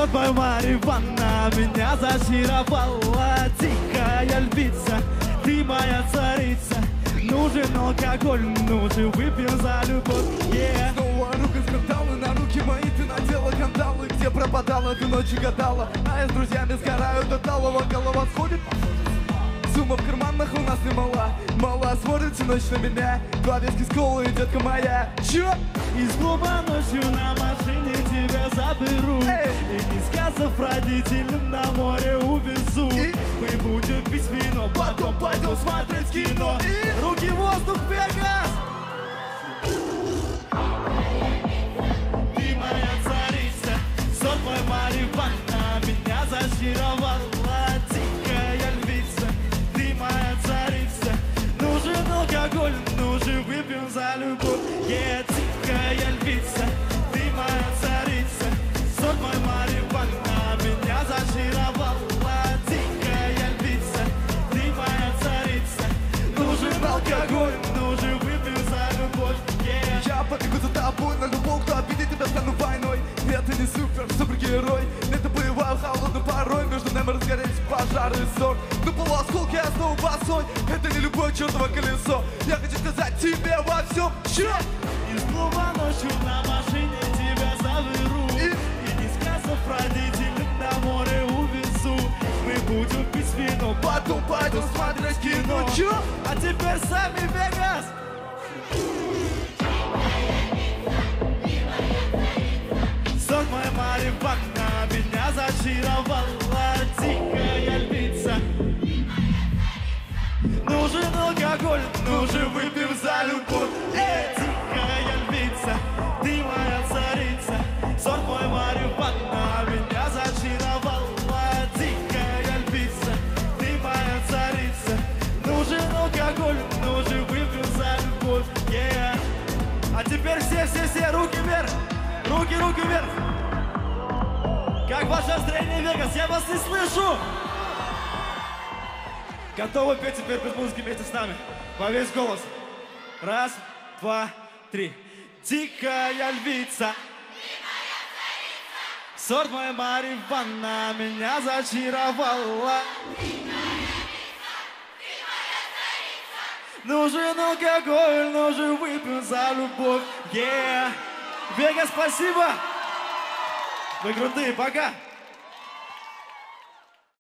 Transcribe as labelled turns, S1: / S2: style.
S1: Сотбой марихуана меня зачаровала. Тихая львица, ты моя царица. Нужен алкоголь, нужен выпьем за любовь.
S2: Снова рука скандалы, на руки мои ты надела кандалы. Где пропадала, ты ночью гадала, а я с друзьями сгораю до талого. Голова сходит, сумма в карманах у нас немала. Мало смотрит всю ночь на меня. Два виски с колой, детка моя. Чё?
S1: Из клуба ночью на машине тебя заберу. И не сказав родителям, на море увезу. Мы будем пить вино, потом пойдем смотреть кино. Руки в воздух, Вегас! Ты моя царица, сон мой марихуана меня зачаровала. Тихая львица, ты моя царица. Нужен алкоголь, нужен выпьем за любовь. Тихая львица, ты моя царица. Сон мой марихуана меня зачаровала. Тихая львица, ты моя царица. Нужен алкоголь, нужен выпьем за любовь.
S2: Я побегу за тобой на любовь, кто обидит тебя, стану войной. Это не супергерой, это боевая холодная порой. Между нами разгорелись пожары и ссор. Но полуосколки я снова босой. Это не любое чертово колесо. Я хочу сказать тебе во всем. Чё?
S1: Из клуба ночью на машине тебя заберу. И не сказав родителям, на море увезу. Мы будем пить вино,
S2: Потом пойдем смотреть кино. Чё?
S1: А теперь сами Вегас! Сон мой марихуана меня зачаровала. Тихая львица. Нужен алкоголь, нужен выпьем за любовь. Тихая львица, ты моя царица. Сон мой марихуана меня зачаровала. Тихая львица, ты моя царица. Нужен алкоголь, нужен выпьем за любовь. А теперь все руки вверх. Руки вверх. Как ваше настроение, Вегас? Я вас не слышу. Готовы петь теперь без музыки вместе с нами? Во весь голос. Раз, два, три. Дикая львица. Сорт моя марихуана меня зачаровала. Нужен алкоголь, нужен выпьем за любовь. Вегас, спасибо. Вы крутые, пока.